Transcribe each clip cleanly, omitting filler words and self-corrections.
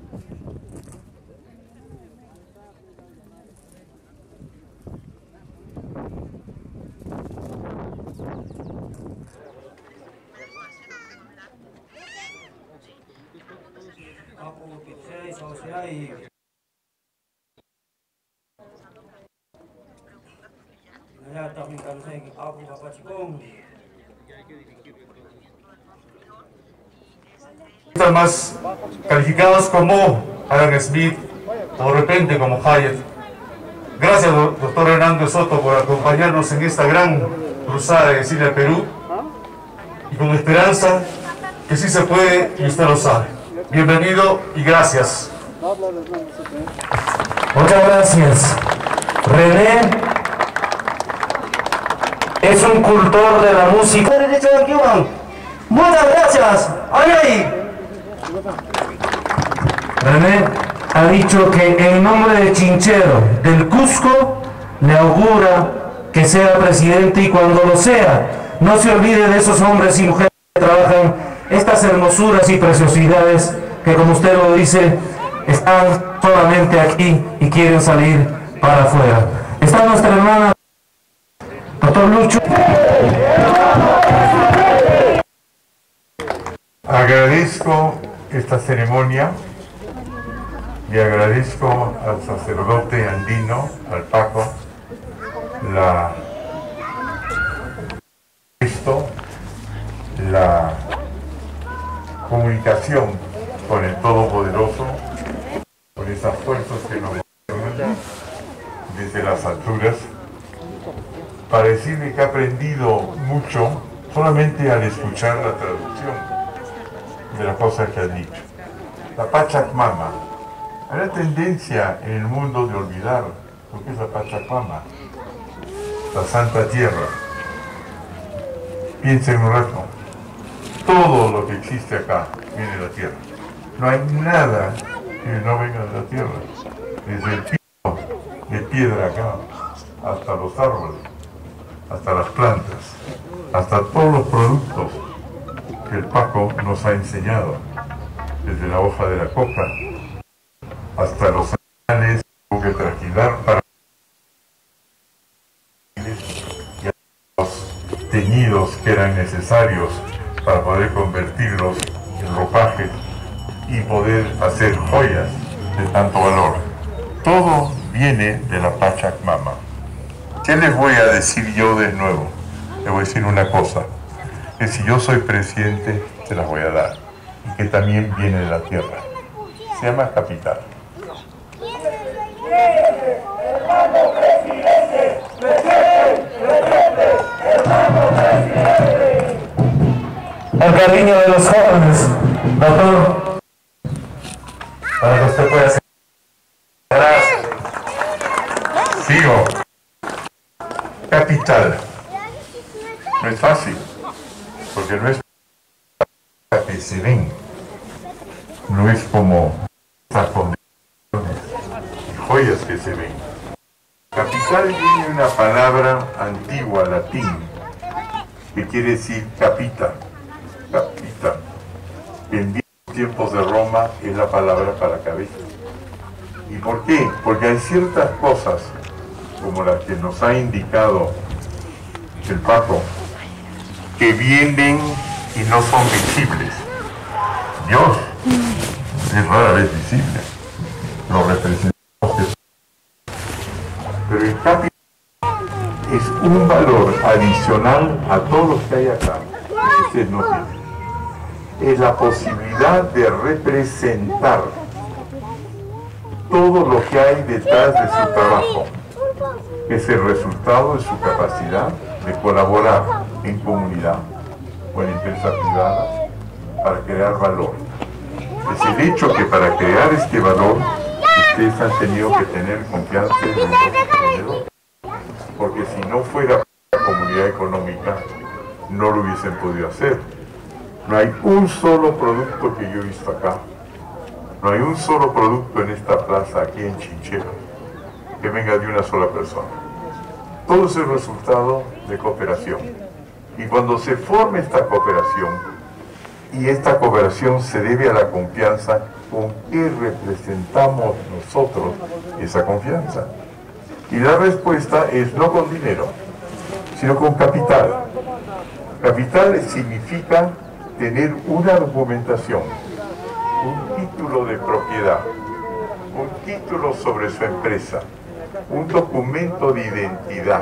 Más calificados como Alan Smith o de repente como Hyatt. Gracias, doctor Hernando Soto, por acompañarnos en esta gran cruzada de Chile al Perú, y con esperanza que sí se puede, y usted lo sabe. Bienvenido y gracias. Muchas gracias. René es un cultor de la música. Muchas gracias. ¡Ay! René ha dicho que en nombre de Chinchero del Cusco le augura que sea presidente, y cuando lo sea, no se olvide de esos hombres y mujeres que trabajan estas hermosuras y preciosidades que, como usted lo dice, están solamente aquí y quieren salir para afuera. Está nuestra hermana, doctor Lucho. Agradezco esta ceremonia y agradezco al sacerdote andino, al Paco, la comunicación con el Todopoderoso, con esas fuerzas que nos gobiernan desde las alturas, para decirle que he aprendido mucho solamente al escuchar la traducción de las cosas que han dicho. La Pachamama. Hay una tendencia en el mundo de olvidar lo que es la Pachamama, la Santa Tierra. Piensen un rato. Todo lo que existe acá viene de la Tierra. No hay nada que no venga de la Tierra. Desde el piso de piedra acá, hasta los árboles, hasta las plantas, hasta todos los productos que el Paco nos ha enseñado, desde la hoja de la coca hasta los animales que trasquilar para y los teñidos que eran necesarios para poder convertirlos en ropajes y poder hacer joyas de tanto valor. Todo viene de la Pachamama. ¿Qué les voy a decir yo de nuevo? Les voy a decir una cosa, que si yo soy presidente, se las voy a dar, y que también viene de la tierra. Se llama capital. ¡Hermano presidente! ¡Presente! ¡Hermano presidente! El cariño de los jóvenes, doctor, para que usted pueda hacer. Gracias. Sigo. Capital. No es fácil, porque no es que se ven, no es como estas condiciones y joyas que se ven. Capital viene de una palabra antigua, latín, que quiere decir capita, capita, que en viejos tiempos de Roma es la palabra para cabeza. ¿Y por qué? Porque hay ciertas cosas, como las que nos ha indicado el Paco, que vienen y no son visibles. Dios es rara vez visible, lo representamos. Pero el capital es un valor adicional a todos los que hay acá, que ustedes no tienen. Es la posibilidad de representar todo lo que hay detrás de su trabajo. Es el resultado de su capacidad de colaborar en comunidad o en empresa privada para crear valor. Es el hecho que para crear este valor ustedes han tenido que tener confianza en los emprendedores, porque si no fuera la comunidad económica no lo hubiesen podido hacer. No hay un solo producto que yo he visto acá, no hay un solo producto en esta plaza aquí en Chinchero que venga de una sola persona. Todo es el resultado de cooperación. Y cuando se forma esta cooperación, y esta cooperación se debe a la confianza con qué representamos nosotros esa confianza. Y la respuesta es no con dinero, sino con capital. Capital significa tener una documentación, un título de propiedad, un título sobre su empresa, un documento de identidad,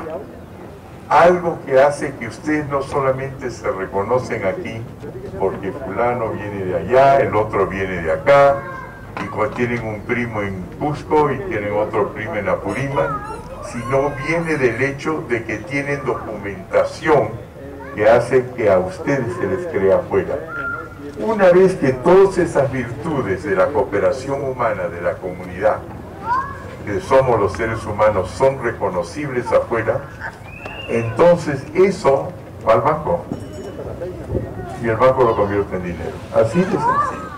algo que hace que ustedes no solamente se reconocen aquí porque fulano viene de allá, el otro viene de acá, y tienen un primo en Cusco y tienen otro primo en Apurímac, sino viene del hecho de que tienen documentación que hace que a ustedes se les crea afuera. Una vez que todas esas virtudes de la cooperación humana de la comunidad, que somos los seres humanos, son reconocibles afuera, entonces eso va al banco y el banco lo convierte en dinero. Así de sencillo.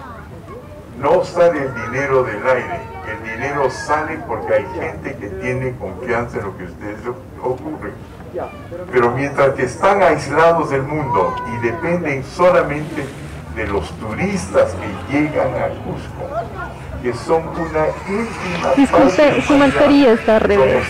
No sale el dinero del aire, el dinero sale porque hay gente que tiene confianza en lo que a ustedes ocurre. Pero mientras que están aislados del mundo y dependen solamente de los turistas que llegan a Cusco, que son una ínfima Disculpe, su mascarilla está al revés.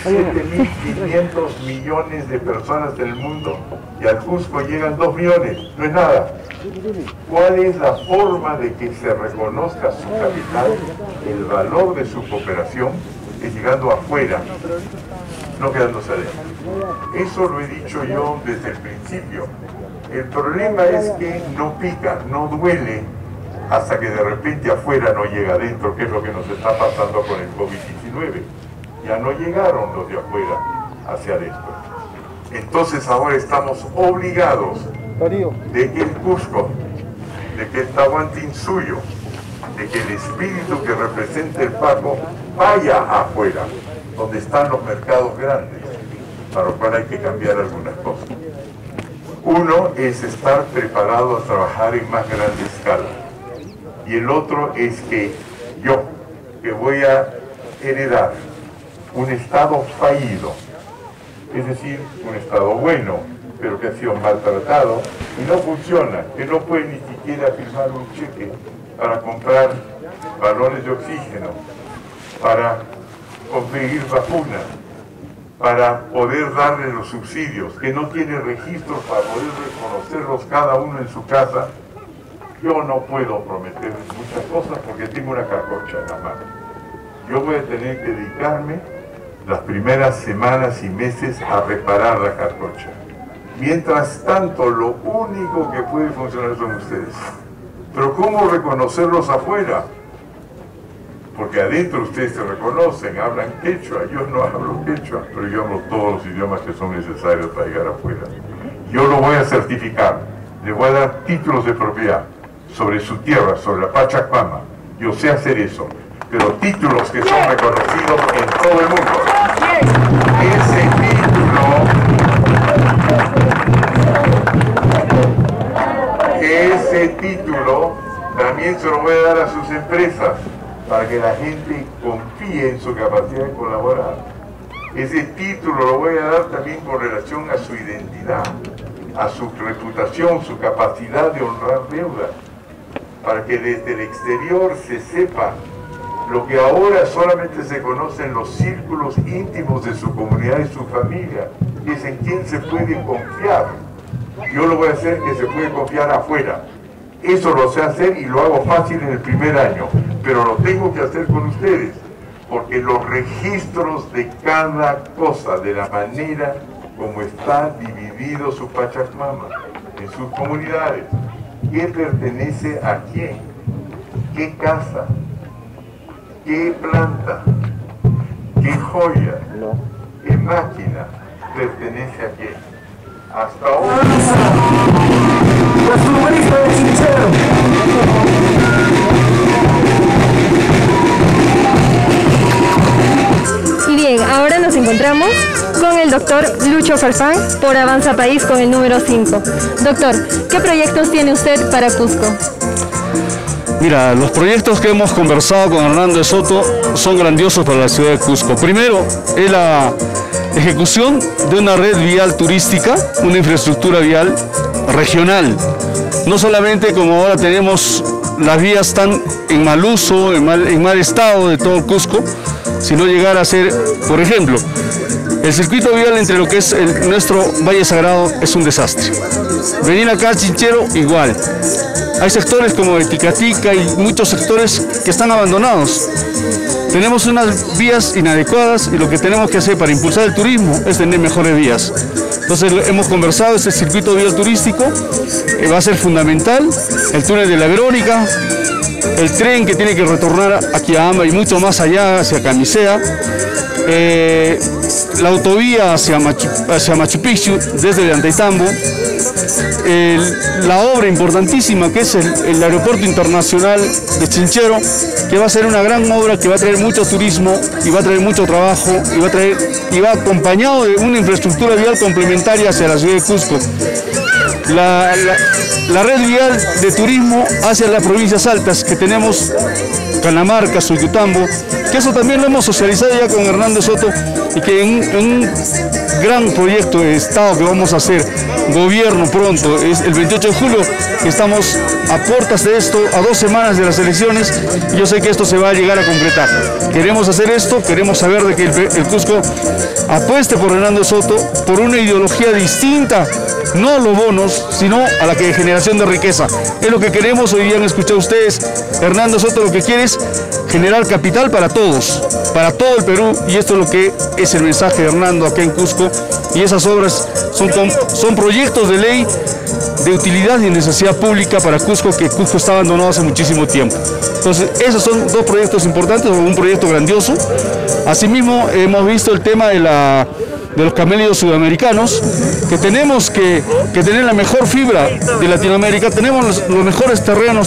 7.500 millones de personas del mundo y al Cusco llegan 2 millones, no es nada. ¿Cuál es la forma de que se reconozca su capital, el valor de su cooperación? Es llegando afuera, no quedándose adentro. Eso lo he dicho yo desde el principio. El problema es que no pica, no duele, hasta que de repente afuera no llega adentro, que es lo que nos está pasando con el COVID-19. Ya no llegaron los de afuera hacia adentro. Entonces ahora estamos obligados de que el Cusco, de que el Tahuantinsuyo, de que el espíritu que representa el Paco vaya afuera, donde están los mercados grandes, para lo cual hay que cambiar algunas cosas. Uno es estar preparado a trabajar en más grande escala. Y el otro es que yo, que voy a heredar un Estado fallido, es decir, un Estado bueno, pero que ha sido maltratado y no funciona, que no puede ni siquiera firmar un cheque para comprar balones de oxígeno, para conseguir vacunas, para poder darle los subsidios, que no tiene registros para poder reconocerlos cada uno en su casa. Yo no puedo prometer muchas cosas porque tengo una carcocha en la mano. Yo voy a tener que dedicarme las primeras semanas y meses a reparar la carcocha. Mientras tanto, lo único que puede funcionar son ustedes. Pero ¿cómo reconocerlos afuera? Porque adentro ustedes se reconocen, hablan quechua. Yo no hablo quechua, pero yo hablo todos los idiomas que son necesarios para llegar afuera. Yo lo voy a certificar, le voy a dar títulos de propiedad sobre su tierra, sobre la Pachacpama. Yo sé hacer eso, pero títulos que son reconocidos en todo el mundo. Ese título también se lo voy a dar a sus empresas para que la gente confíe en su capacidad de colaborar. Ese título lo voy a dar también con relación a su identidad, a su reputación, su capacidad de honrar deudas, para que desde el exterior se sepa lo que ahora solamente se conoce en los círculos íntimos de su comunidad y su familia, que es en quien se puede confiar. Yo lo voy a hacer que se puede confiar afuera. Eso lo sé hacer y lo hago fácil en el primer año, pero lo tengo que hacer con ustedes, porque los registros de cada cosa, de la manera como está dividido su Pachacmama, en sus comunidades, qué pertenece a quién, qué casa, qué planta, qué joya, qué máquina pertenece a quién. Hasta ahora. Costumbrista de Chinchero. Y bien, ahora nos encontramos con el doctor Lucho Farfán por Avanza País con el número 5. Doctor, ¿qué proyectos tiene usted para Cusco? Mira, los proyectos que hemos conversado con Hernández Soto son grandiosos para la ciudad de Cusco. Primero, es la ejecución de una red vial turística, una infraestructura vial regional. No solamente como ahora tenemos las vías están en mal uso, en mal estado de todo Cusco, si no llegara a ser, por ejemplo, el circuito vial entre lo que es nuestro Valle Sagrado es un desastre. Venir acá a Chinchero, igual. Hay sectores como Ticatita y muchos sectores que están abandonados. Tenemos unas vías inadecuadas y lo que tenemos que hacer para impulsar el turismo es tener mejores vías. Entonces hemos conversado, este circuito vial turístico va a ser fundamental, el túnel de la Verónica, el tren que tiene que retornar aquí a Amba y mucho más allá, hacia Camisea, la autovía hacia Machu Picchu desde Ollantaytambo, la obra importantísima que es el aeropuerto internacional de Chinchero, que va a ser una gran obra que va a traer mucho turismo y va a traer mucho trabajo y va acompañado de una infraestructura vial complementaria hacia la ciudad de Cusco. La red vial de turismo hacia las provincias altas que tenemos, Canamarca, Suyutambo, que eso también lo hemos socializado ya con Hernando Soto y que en un gran proyecto de Estado que vamos a hacer, gobierno pronto, es el 28 de julio, estamos a puertas de esto, a 2 semanas de las elecciones, y yo sé que esto se va a llegar a concretar. Queremos hacer esto, queremos saber de que el Cusco apueste por Hernando Soto, por una ideología distinta, no a los bonos, sino a la generación de riqueza. Es lo que queremos, hoy día han escuchado ustedes, Hernando Soto lo que quiere es generar capital para todos, para todo el Perú, y esto es lo que es el mensaje de Hernando acá en Cusco, y esas obras son proyectos de ley de utilidad y necesidad pública para Cusco, que Cusco está abandonado hace muchísimo tiempo. Entonces, esos son 2 proyectos importantes, un proyecto grandioso. Asimismo, hemos visto el tema de los camélidos sudamericanos, que tenemos que tener la mejor fibra de Latinoamérica, tenemos los mejores terrenos,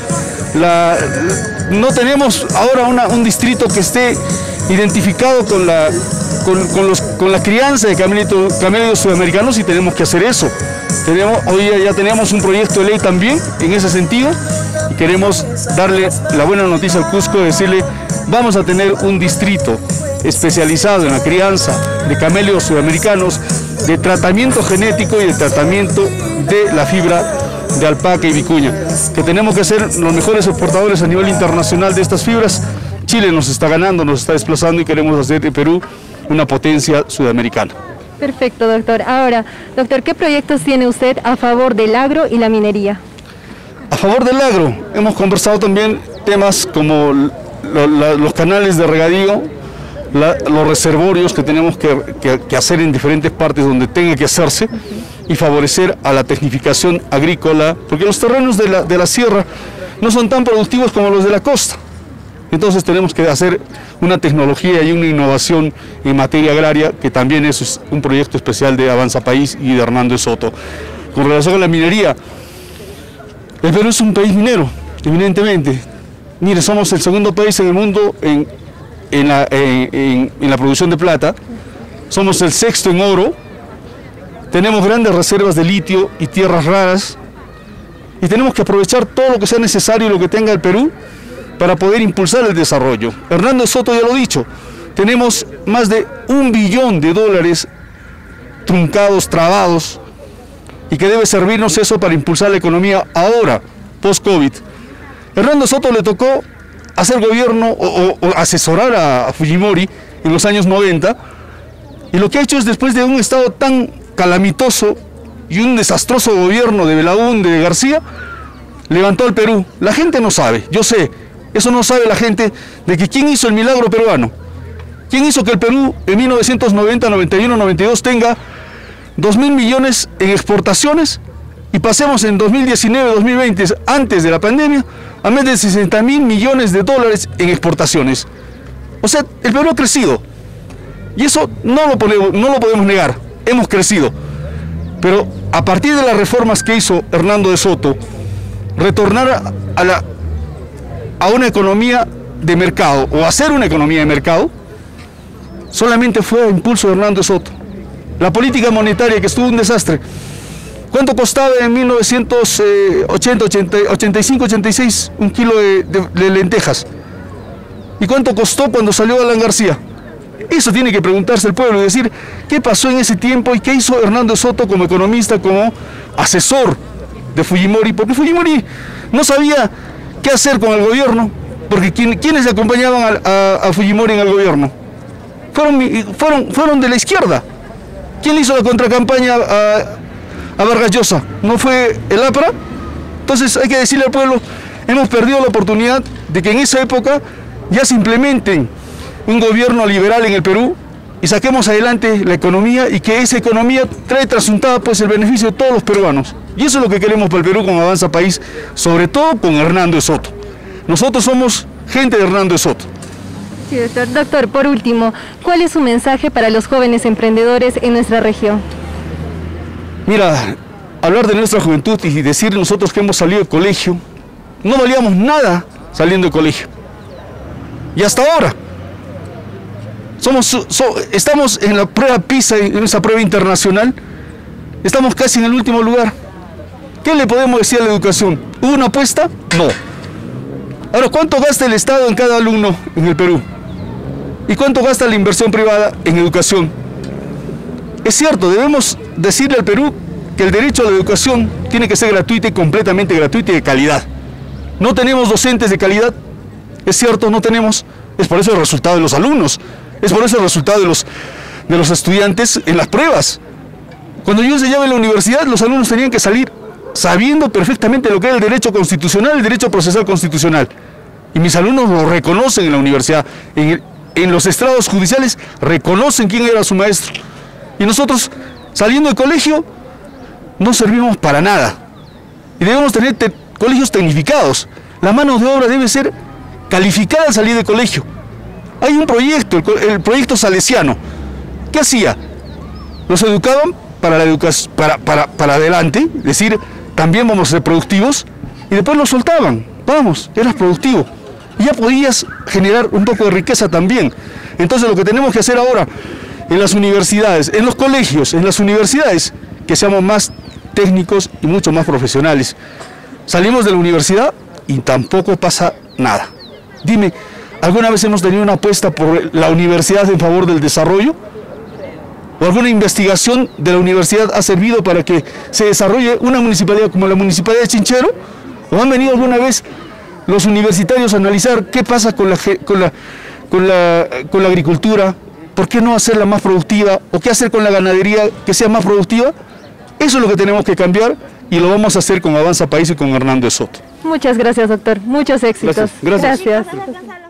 no tenemos ahora un distrito que esté identificado con la crianza de camélidos sudamericanos, y tenemos que hacer eso. Hoy ya tenemos un proyecto de ley también en ese sentido, y queremos darle la buena noticia al Cusco, decirle, vamos a tener un distrito especializado en la crianza de camélidos sudamericanos, de tratamiento genético y de tratamiento de la fibra de alpaca y vicuña, que tenemos que ser los mejores exportadores a nivel internacional de estas fibras. Chile nos está ganando, nos está desplazando, y queremos hacer de Perú una potencia sudamericana. Perfecto, doctor. Ahora, doctor, ¿qué proyectos tiene usted a favor del agro y la minería? A favor del agro, hemos conversado también temas como los canales de regadío, los reservorios que tenemos que hacer en diferentes partes donde tenga que hacerse, y favorecer a la tecnificación agrícola, porque los terrenos de la sierra no son tan productivos como los de la costa. Entonces tenemos que hacer una tecnología y una innovación en materia agraria, que también eso es un proyecto especial de Avanza País y de Hernando Soto. Con relación a la minería, el Perú es un país minero, evidentemente. Mire, somos el segundo país en el mundo en la producción de plata, somos el 6º en oro, tenemos grandes reservas de litio y tierras raras, y tenemos que aprovechar todo lo que sea necesario y lo que tenga el Perú para poder impulsar el desarrollo. Hernando Soto ya lo ha dicho, tenemos más de $1 billón truncados, trabados, y que debe servirnos eso para impulsar la economía ahora, post-COVID. Hernando Soto le tocó hacer gobierno o asesorar a Fujimori en los años 90, y lo que ha hecho es, después de un estado tan calamitoso y un desastroso gobierno de Belaúnde, de García, levantó al Perú. La gente no sabe, yo sé, eso no sabe la gente, de que quién hizo el milagro peruano, quién hizo que el Perú en 1990, 91, 92 tenga 2.000 millones en exportaciones, y pasemos en 2019, 2020, antes de la pandemia, a más de 60.000 millones de dólares en exportaciones. O sea, el Perú ha crecido, y eso no lo podemos negar, hemos crecido. Pero a partir de las reformas que hizo Hernando de Soto, retornar a una economía de mercado, o hacer una economía de mercado, solamente fue a impulso de Hernando de Soto. La política monetaria, que estuvo un desastre. ¿Cuánto costaba en 1985, 86 un kilo de lentejas? ¿Y cuánto costó cuando salió Alan García? Eso tiene que preguntarse el pueblo y decir qué pasó en ese tiempo y qué hizo Hernando Soto como economista, como asesor de Fujimori, porque Fujimori no sabía qué hacer con el gobierno, porque ¿quiénes acompañaban a Fujimori en el gobierno? Fueron de la izquierda. ¿Quién le hizo la contracampaña a Vargas Llosa? ¿No fue el APRA? Entonces hay que decirle al pueblo, hemos perdido la oportunidad de que en esa época ya se implementen un gobierno liberal en el Perú y saquemos adelante la economía y que esa economía trae trasuntada pues el beneficio de todos los peruanos. Y eso es lo que queremos para el Perú con Avanza País, sobre todo con Hernando Soto. Nosotros somos gente de Hernando Soto. Sí, doctor. Doctor, por último, ¿cuál es su mensaje para los jóvenes emprendedores en nuestra región? Mira, hablar de nuestra juventud y decir nosotros que hemos salido del colegio, no valíamos nada saliendo del colegio. Y hasta ahora, estamos en la prueba PISA, en esa prueba internacional, estamos casi en el último lugar. ¿Qué le podemos decir a la educación? ¿Hubo una apuesta? No. Ahora, ¿cuánto gasta el Estado en cada alumno en el Perú? ¿Y cuánto gasta la inversión privada en educación? Es cierto, debemos decirle al Perú que el derecho a la educación tiene que ser gratuita y completamente gratuita y de calidad. No tenemos docentes de calidad, es cierto, no tenemos. Es por eso el resultado de los alumnos, es por eso el resultado de los estudiantes en las pruebas. Cuando yo enseñaba en la universidad, los alumnos tenían que salir sabiendo perfectamente lo que era el derecho constitucional, el derecho procesal constitucional. Y mis alumnos lo reconocen en la universidad. En los estrados judiciales reconocen quién era su maestro. Y nosotros, saliendo del colegio, no servimos para nada. Y debemos tener colegios tecnificados. La mano de obra debe ser calificada al salir del colegio. Hay un proyecto, el proyecto Salesiano. ¿Qué hacía? Los educaban para adelante, es decir, también vamos a ser productivos, y después los soltaban. Vamos, eras productivo. Y ya podías generar un poco de riqueza también. Entonces lo que tenemos que hacer ahora en las universidades, en los colegios, en las universidades, que seamos más técnicos y mucho más profesionales. Salimos de la universidad y tampoco pasa nada. Dime, ¿alguna vez hemos tenido una apuesta por la universidad en favor del desarrollo? ¿O alguna investigación de la universidad ha servido para que se desarrolle una municipalidad como la Municipalidad de Chinchero? ¿O han venido alguna vez los universitarios a analizar qué pasa con la agricultura? ¿Por qué no hacerla más productiva? ¿O qué hacer con la ganadería que sea más productiva? Eso es lo que tenemos que cambiar y lo vamos a hacer con Avanza País y con Hernando Soto. Muchas gracias, doctor. Muchos éxitos. Gracias. Gracias.